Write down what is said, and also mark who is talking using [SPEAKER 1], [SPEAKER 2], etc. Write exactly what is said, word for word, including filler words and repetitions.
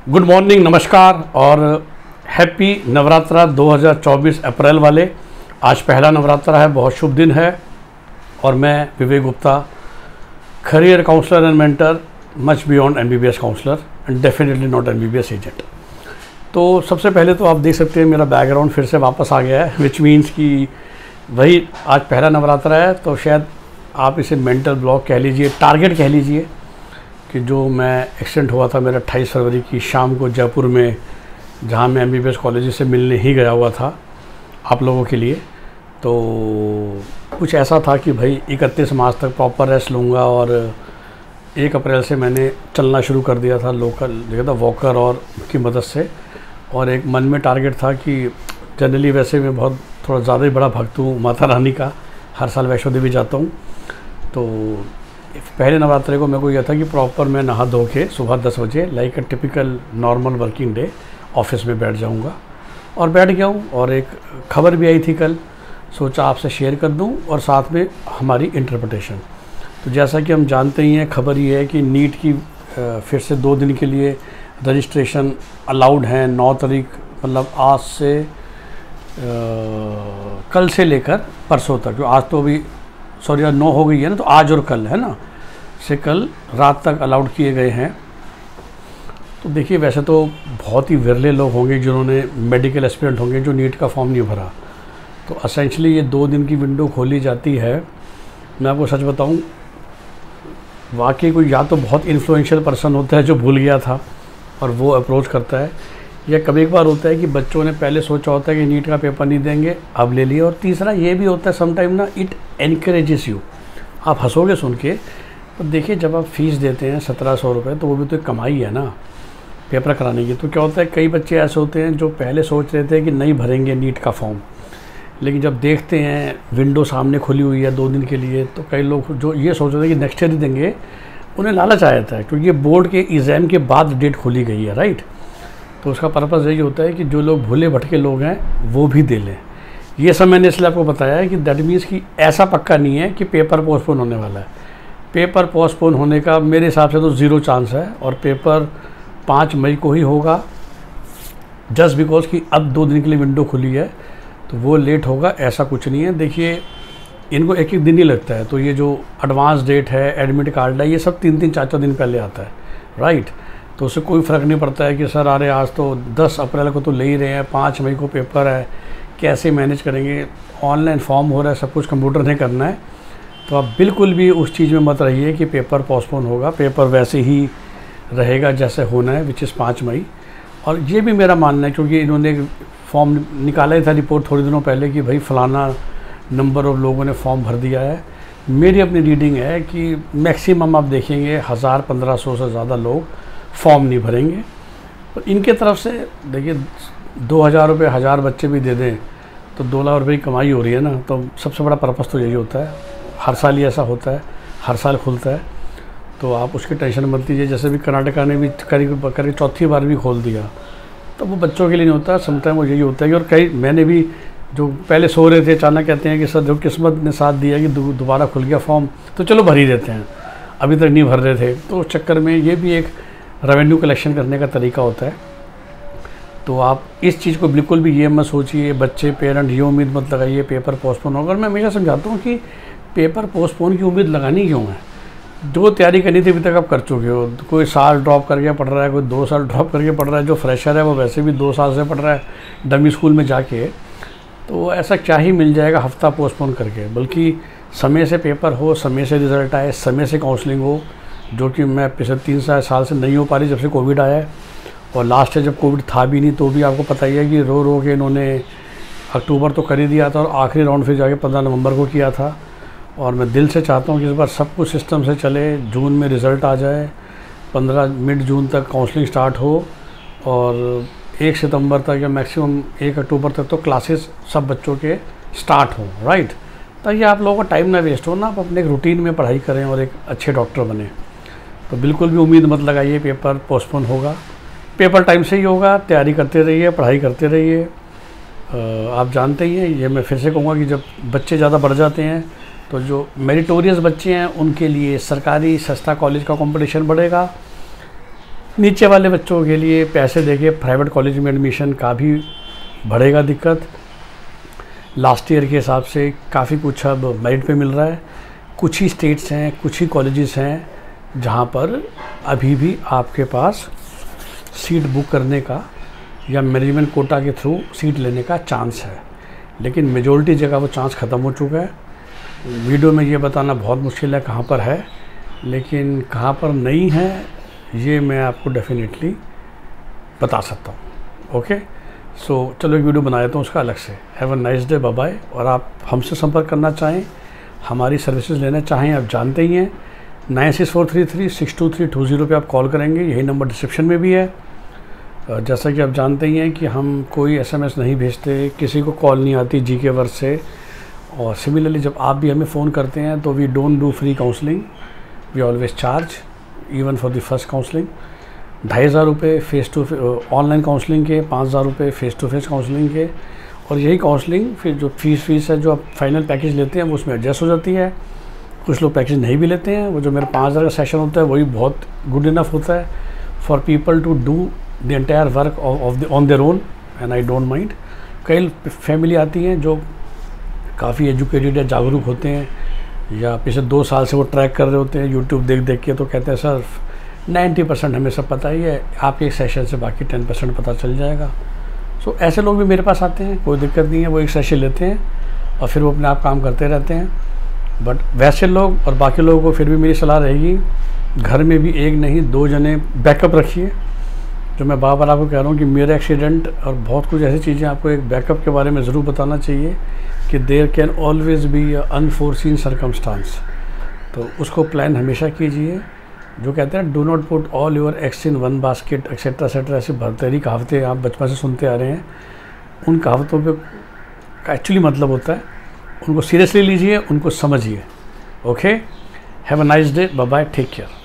[SPEAKER 1] Good morning, नमस्कार और happy Navratra दो हज़ार चौबीस अप्रैल वाले। आज पहला नवरात्रा है, बहुत शुभ दिन है। और मैं Vivek Gupta, career counsellor and mentor, much beyond MBBS counsellor and definitely not MBBS agent. तो सबसे पहले तो आप देख सकते हैं मेरा बैकग्राउंड फिर से वापस आ गया है, विच मीन्स कि वही आज पहला नवरात्रा है, तो शायद आप इसे मेंटल ब्लॉक कह लीजिए, टारगेट कह लीजिए, कि जो मैं एक्सीडेंट हुआ था मेरा अट्ठाईस फरवरी की शाम को जयपुर में, जहाँ मैं एमबीबीएस कॉलेज से मिलने ही गया हुआ था आप लोगों के लिए। तो कुछ ऐसा था कि भाई इकतीस मार्च तक प्रॉपर रेस्ट लूँगा और एक अप्रैल से मैंने चलना शुरू कर दिया था लोकल जगह था वॉकर और की मदद से। और एक मन में टारगेट था कि जनरली वैसे मैं बहुत थोड़ा ज़्यादा ही बड़ा भक्त हूँ माता रानी का, हर साल वैष्णो देवी जाता हूँ। तो पहले नवरात्रे को मेरे को यह था कि प्रॉपर मैं नहा धो के सुबह दस बजे like a typical normal working day office में बैठ जाऊंगा, और बैठ गया हूँ। और एक खबर भी आई थी कल, सोचा आपसे शेयर कर दूं और साथ में हमारी इंटरप्रिटेशन। तो जैसा कि हम जानते ही हैं, खबर ये है कि नीट की फिर से दो दिन के लिए रजिस्ट्रेशन अलाउड है। नौ तारीख मतलब आज से आ, कल से लेकर परसों तक, जो आज तो अभी सॉरी आज नौ हो गई है ना, तो आज और कल है ना, से कल रात तक अलाउड किए गए हैं। तो देखिए वैसे तो बहुत ही विरले लोग होंगे जिन्होंने मेडिकल एस्पिरेंट होंगे जो नीट का फॉर्म नहीं भरा। तो असेंशली ये दो दिन की विंडो खोली जाती है। मैं आपको सच बताऊं, वाकई कोई या तो बहुत इन्फ्लुएंशियल पर्सन होता है जो भूल गया था और वो अप्रोच करता है, या कभी एक बार होता है कि बच्चों ने पहले सोचा होता है कि नीट का पेपर नहीं देंगे, अब ले लिया। और तीसरा ये भी होता है समटाइम ना, इट एनकरेजेस यू। आप हंसोगे सुन के, तो देखिए जब आप फीस देते हैं सत्रह सौ रुपये, तो वो भी तो एक कमाई है ना पेपर कराने की। तो क्या होता है, कई बच्चे ऐसे होते हैं जो पहले सोच रहे थे कि नहीं भरेंगे नीट का फॉर्म, लेकिन जब देखते हैं विंडो सामने खुली हुई है दो दिन के लिए, तो कई लोग जो ये सोच रहे थे कि नेक्स्ट ईयर ही देंगे, उन्हें लालच आ जाता है, क्योंकि ये बोर्ड के एग्ज़ाम के बाद डेट खुली गई है, राइट। तो उसका पर्पज़ यही होता है कि जो लोग भूले भटके लोग हैं वो भी दे लें। ये सब मैंने इसलिए आपको बताया है कि दैट मीन्स कि ऐसा पक्का नहीं है कि पेपर पोस्टपोन होने वाला है। पेपर पोस्टपोन होने का मेरे हिसाब से तो ज़ीरो चांस है, और पेपर पाँच मई को ही होगा, जस्ट बिकॉज कि अब दो दिन के लिए विंडो खुली है, तो वो लेट होगा, ऐसा कुछ नहीं है। देखिए इनको एक एक दिन ही लगता है, तो ये जो एडवांस डेट है, एडमिट कार्ड है, ये सब तीन तीन चार चार दिन पहले आता है, राइट। तो उससे कोई फ़र्क नहीं पड़ता है कि सर अरे आज तो दस अप्रैल को तो ले ही रहे हैं, पाँच मई को पेपर है, कैसे मैनेज करेंगे। ऑनलाइन फॉर्म हो रहा है, सब कुछ कंप्यूटर ने करना है। तो आप बिल्कुल भी उस चीज़ में मत रहिए कि पेपर पोस्टपोन होगा। पेपर वैसे ही रहेगा जैसे होना है, विच इज़ पाँच मई। और ये भी मेरा मानना है, क्योंकि इन्होंने फॉर्म निकाला ही था रिपोर्ट थोड़े दिनों पहले कि भाई फलाना नंबर ऑफ लोगों ने फॉर्म भर दिया है। मेरी अपनी रीडिंग है कि मैक्सिमम आप देखेंगे हज़ार पंद्रह सौ से ज़्यादा लोग फॉर्म नहीं भरेंगे। तो इनके तरफ से देखिए दो हज़ार रुपये हज़ार बच्चे भी दे दें तो दो लाख रुपये की कमाई हो रही है ना। तो सबसे बड़ा पर्पस तो यही होता है, हर साल ही ऐसा होता है, हर साल खुलता है। तो आप उसकी टेंशन मत लीजिए। जैसे भी कर्नाटका ने भी करीब करीब चौथी बार भी खोल दिया, तो वो बच्चों के लिए नहीं होता, समटाइम वो यही होता है कि, और कई मैंने भी जो पहले सो रहे थे अचानक कहते हैं कि सर जो किस्मत ने साथ दिया कि दोबारा खुल गया फॉर्म, तो चलो भर ही देते हैं, अभी तक नहीं भर रहे थे। तो उस चक्कर में ये भी एक रेवेन्यू कलेक्शन करने का तरीका होता है। तो आप इस चीज़ को बिल्कुल भी ये मत सोचिए, बच्चे पेरेंट ये उम्मीद मत लगाइए पेपर पोस्टपोन होगा। और मैं हमेशा समझाता हूँ कि पेपर पोस्टपोन की उम्मीद लगानी क्यों है। जो तैयारी करनी थी अभी तक आप कर चुके हो। कोई साल ड्रॉप करके पढ़ रहा है, कोई दो साल ड्रॉप करके पढ़ रहा है, जो फ्रेशर है वो वैसे भी दो साल से पढ़ रहा है डमी स्कूल में जाके। तो ऐसा क्या ही मिल जाएगा हफ्ता पोस्टपोन करके। बल्कि समय से पेपर हो, समय से रिज़ल्ट आए, समय से काउंसलिंग हो, जो कि मैं पिछले तीन साल साल से नहीं हो पा रही जब से कोविड आया है। और लास्ट जब कोविड था भी नहीं, तो भी आपको पता ही है कि रो रो के इन्होंने अक्टूबर तो कर ही दिया था, और आखिरी राउंड फिर जाके पंद्रह नवंबर को किया था। और मैं दिल से चाहता हूँ कि इस बार सब कुछ सिस्टम से चले, जून में रिज़ल्ट आ जाए, पंद्रह मिड जून तक काउंसलिंग स्टार्ट हो, और एक सितंबर तक या मैक्सिमम एक अक्टूबर तक तो क्लासेस सब बच्चों के स्टार्ट हों, राइट। ताकि आप लोगों का टाइम ना वेस्ट हो ना, आप अपने एक रूटीन में पढ़ाई करें और एक अच्छे डॉक्टर बने। तो बिल्कुल भी उम्मीद मत लगाइए पेपर पोस्टपोन होगा। पेपर टाइम से ही होगा, तैयारी करते रहिए, पढ़ाई करते रहिए। आप जानते ही हैं, ये मैं फिर से कहूँगा कि जब बच्चे ज़्यादा बढ़ जाते हैं तो जो मेरिटोरियस बच्चे हैं उनके लिए सरकारी सस्ता कॉलेज का कंपटीशन बढ़ेगा, नीचे वाले बच्चों के लिए पैसे देके प्राइवेट कॉलेज में एडमिशन का भी बढ़ेगा दिक्कत। लास्ट ईयर के हिसाब से काफ़ी कुछ अब मेरिट पे मिल रहा है। कुछ ही स्टेट्स हैं, कुछ ही कॉलेजेस हैं जहाँ पर अभी भी आपके पास सीट बुक करने का या मैनेजमेंट कोटा के थ्रू सीट लेने का चांस है, लेकिन मेजॉरिटी जगह वो चांस ख़त्म हो चुका है। वीडियो में ये बताना बहुत मुश्किल है कहाँ पर है, लेकिन कहाँ पर नहीं है ये मैं आपको डेफिनेटली बता सकता हूँ। ओके, सो चलो एक वीडियो बना देता हूँ उसका अलग से। Have a nice day, bye bye. और आप हमसे संपर्क करना चाहें, हमारी सर्विसेज लेना चाहें, आप जानते ही हैं nine six four three three six two three two zero पर आप कॉल करेंगे, यही नंबर डिस्क्रिप्शन में भी है। जैसा कि आप जानते ही हैं कि हम कोई एसएमएस नहीं भेजते, किसी को कॉल नहीं आती जी के वर्ड से। और सिमिलरली जब आप भी हमें फ़ोन करते हैं तो we don't do free counselling, we always charge even for the first counselling. ढाई हज़ार रुपये फेस टू ऑनलाइन काउंसलिंग के, पाँच हज़ार रुपये फेस टू फेस काउंसलिंग के। और यही काउंसलिंग फिर जो फीस फीस है जो आप फाइनल पैकेज लेते हैं वो उसमें एडजस्ट हो जाती है। कुछ लोग पैकेज नहीं भी लेते हैं, वो जो मेरा पाँच हज़ार का सेशन होता है वही बहुत गुड इनफ होता है for people to do the entire work of the on their own, and I don't mind. कई फैमिली आती हैं जो काफ़ी एजुकेटेड या जागरूक होते हैं या पिछले दो साल से वो ट्रैक कर रहे होते हैं यूट्यूब देख देख के, तो कहते हैं सर नाइन्टी परसेंट हमें सब पता ही है, आपके एक सेशन से बाकी टेन परसेंट पता चल जाएगा। सो so, ऐसे लोग भी मेरे पास आते हैं, कोई दिक्कत नहीं है, वो एक सेशन लेते हैं और फिर वो अपने आप काम करते रहते हैं। बट वैसे लोग और बाकी लोगों को फिर भी मेरी सलाह रहेगी, घर में भी एक नहीं दो जने बैकअप रखिए। जो मैं बार बार आपको कह रहा हूँ कि मेरा एक्सीडेंट और बहुत कुछ ऐसी चीज़ें आपको एक बैकअप के बारे में ज़रूर बताना चाहिए कि there can always be a unforeseen circumstance. तो उसको प्लान हमेशा कीजिए। जो कहते हैं do not put all your eggs in one basket etcetera etcetera, ऐसी भरतरी कहावतें आप बचपन से सुनते आ रहे हैं। उन कहावतों पे का एक्चुअली मतलब होता है उनको सीरियसली लीजिए, उनको समझिए। Okay, have a nice day, bye bye, take care.